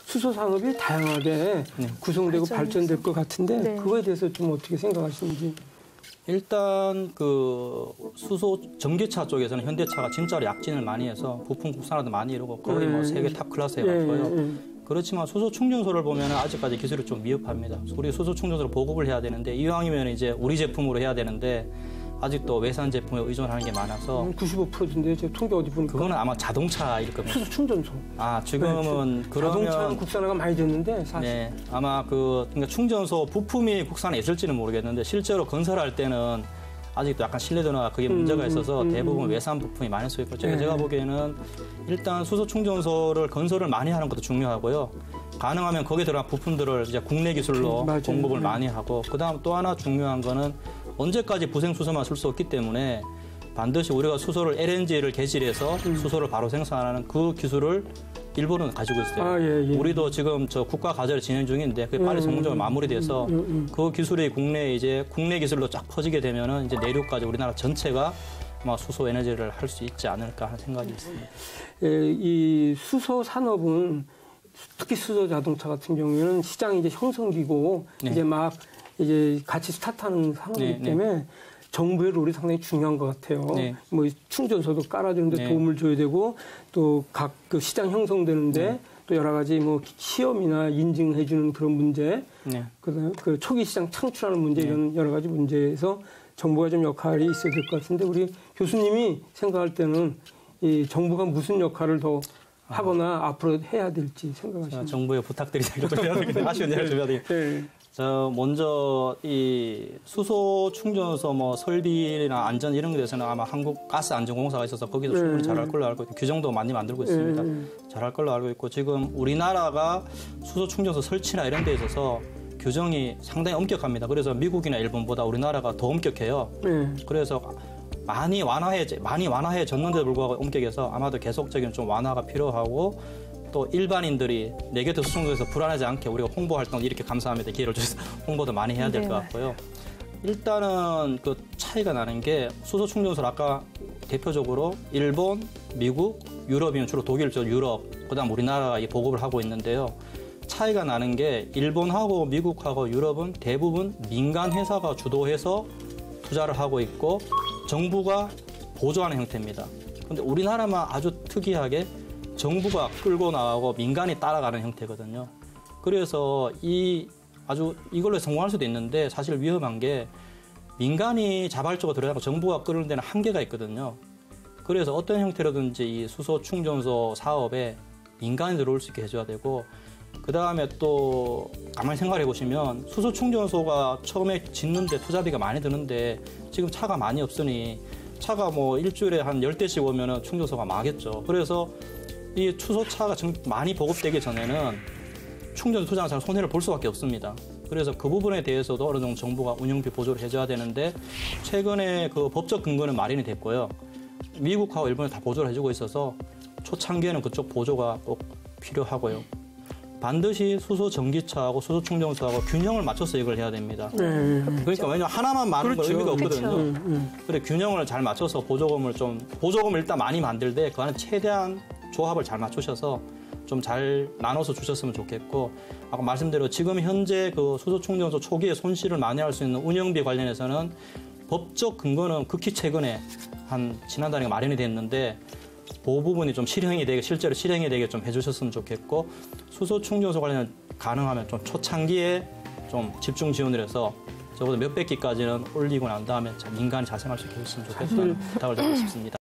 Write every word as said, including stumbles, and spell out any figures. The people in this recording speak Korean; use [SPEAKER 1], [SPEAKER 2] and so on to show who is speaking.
[SPEAKER 1] 수소 산업이 다양하게 네. 구성되고 발전. 발전될 것 같은데 네. 그거에 대해서 좀 어떻게 생각하시는지.
[SPEAKER 2] 일단 그 수소 전기차 쪽에서는 현대차가 진짜로 약진을 많이 해서 부품 국산화도 많이 이루고 거의 뭐 세계 탑 클래스에 갔고요. 네. 그렇지만 수소 충전소를 보면 아직까지 기술이 좀 미흡합니다. 우리 수소 충전소를 보급을 해야 되는데 이왕이면 이제 우리 제품으로 해야 되는데 아직도 외산 제품에 의존하는 게 많아서
[SPEAKER 1] 구십오 퍼센트인데 제가 통계 어디 보니까
[SPEAKER 2] 그거는 아마 자동차일 겁니다.
[SPEAKER 1] 수소 충전소.
[SPEAKER 2] 아 지금은
[SPEAKER 1] 네,
[SPEAKER 2] 그러면
[SPEAKER 1] 자동차는 국산화가 많이 됐는데 사실
[SPEAKER 2] 네 아마 그 그러니까 충전소 부품이 국산에 있을지는 모르겠는데 실제로 건설할 때는 아직도 약간 신뢰도나 그게 문제가 있어서 음, 음, 대부분 음. 외산 부품이 많이 쓰여 있고 제가, 네. 제가 보기에는 일단 수소 충전소를 건설을 많이 하는 것도 중요하고요. 가능하면 거기에 들어간 부품들을 이제 국내 기술로
[SPEAKER 1] 맞아요.
[SPEAKER 2] 공급을
[SPEAKER 1] 네.
[SPEAKER 2] 많이 하고 그다음 또 하나 중요한 거는 언제까지 부생 수소만 쓸 수 없기 때문에 반드시 우리가 수소를 엘엔지를 개질해서 음. 수소를 바로 생산하는 그 기술을 일본은 가지고 있어요.
[SPEAKER 1] 아, 예, 예.
[SPEAKER 2] 우리도 지금 저 국가 과제를 진행 중인데 그게 빨리 성공적으로 마무리돼서
[SPEAKER 1] 음, 음, 음.
[SPEAKER 2] 그 기술이 국내에 이제 국내 기술로 쫙 퍼지게 되면은 이제 내륙까지 우리나라 전체가 아마 수소 에너지를 할 수 있지 않을까 하는 생각이 있습니다.
[SPEAKER 1] 예, 이 수소 산업은 특히 수소 자동차 같은 경우에는 시장이 이제 형성기고 네. 이제 막 이제 같이 스타트하는 상황이기 네, 때문에 네. 정부의 롤이 상당히 중요한 것 같아요. 네. 뭐 충전소도 깔아주는데 네. 도움을 줘야 되고 또 각 그 시장 형성되는데 네. 또 여러 가지 뭐 시험이나 인증해주는 그런 문제, 네. 그다음 그 초기 시장 창출하는 문제 네. 이런 여러 가지 문제에서 정부가 좀 역할이 있어야 될 것 같은데 우리 교수님이 생각할 때는 이 정부가 무슨 역할을 더 하거나 아. 앞으로 해야 될지 생각하시나요?
[SPEAKER 2] 정부에 부탁드리자 이렇게 아쉬운 일을 좀 해야 되겠네요. 저 먼저 이 수소 충전소 뭐 설비나 안전 이런 것에서는 아마 한국가스안전공사가 있어서 거기도 네. 충분히 잘할 걸로 알고 있고 규정도 많이 만들고 있습니다. 네. 잘할 걸로 알고 있고 지금 우리나라가 수소 충전소 설치나 이런 데 있어서 규정이 상당히 엄격합니다. 그래서 미국이나 일본보다 우리나라가 더 엄격해요. 네. 그래서 많이 완화해 많이 완화해졌는데도 불구하고 엄격해서 아마도 계속적인 좀 완화가 필요하고. 또 일반인들이 내 곁에 수송소에서 불안하지 않게 우리가 홍보 활동 이렇게 감사합니다 기회를 주셔서 홍보도 많이 해야 될 것 같고요. 일단은 그 차이가 나는 게 수소 충전소를 아까 대표적으로 일본, 미국, 유럽이면 주로 독일 쪽 유럽, 그다음 우리나라가 이 보급을 하고 있는데요. 차이가 나는 게 일본하고 미국하고 유럽은 대부분 민간 회사가 주도해서 투자를 하고 있고 정부가 보조하는 형태입니다. 그런데 우리나라만 아주 특이하게 정부가 끌고 나가고 민간이 따라가는 형태거든요. 그래서 이 아주 이걸로 성공할 수도 있는데 사실 위험한 게 민간이 자발적으로 들어가고 정부가 끌는 데는 한계가 있거든요. 그래서 어떤 형태로든지 이 수소 충전소 사업에 민간이 들어올 수 있게 해줘야 되고 그다음에 또 가만히 생각해 보시면 수소 충전소가 처음에 짓는데 투자비가 많이 드는데 지금 차가 많이 없으니 차가 뭐 일주일에 한 열 대씩 오면은 충전소가 망하겠죠. 그래서 이 수소차가 많이 보급되기 전에는 충전소 투자하는 사람 손해를 볼 수밖에 없습니다. 그래서 그 부분에 대해서도 어느 정도 정부가 운영비 보조를 해줘야 되는데 최근에 그 법적 근거는 마련이 됐고요. 미국하고 일본이 다 보조를 해주고 있어서 초창기에는 그쪽 보조가 꼭 필요하고요. 반드시 수소 전기차하고 수소 충전소하고 균형을 맞춰서 이걸 해야 됩니다. 네. 그러니까 왜냐면 하나만 많은 건 의미가 없거든요. 그렇죠. 음. 그래 균형을 잘 맞춰서 보조금을 좀 보조금을 일단 많이 만들되 그 안에 최대한 조합을 잘 맞추셔서 좀 잘 나눠서 주셨으면 좋겠고 아까 말씀대로 지금 현재 그 수소 충전소 초기에 손실을 많이 할 수 있는 운영비 관련해서는 법적 근거는 극히 최근에 한 지난달에 마련이 됐는데 그 부분이 좀 실행이 되게 실제로 실행이 되게 좀 해주셨으면 좋겠고 수소 충전소 관련 가능하면 좀 초창기에 좀 집중 지원을 해서 적어도 몇백 기까지는 올리고 난 다음에 민간이 자생할 수 있게 했으면 좋겠다는 부탁을 드리고 싶습니다.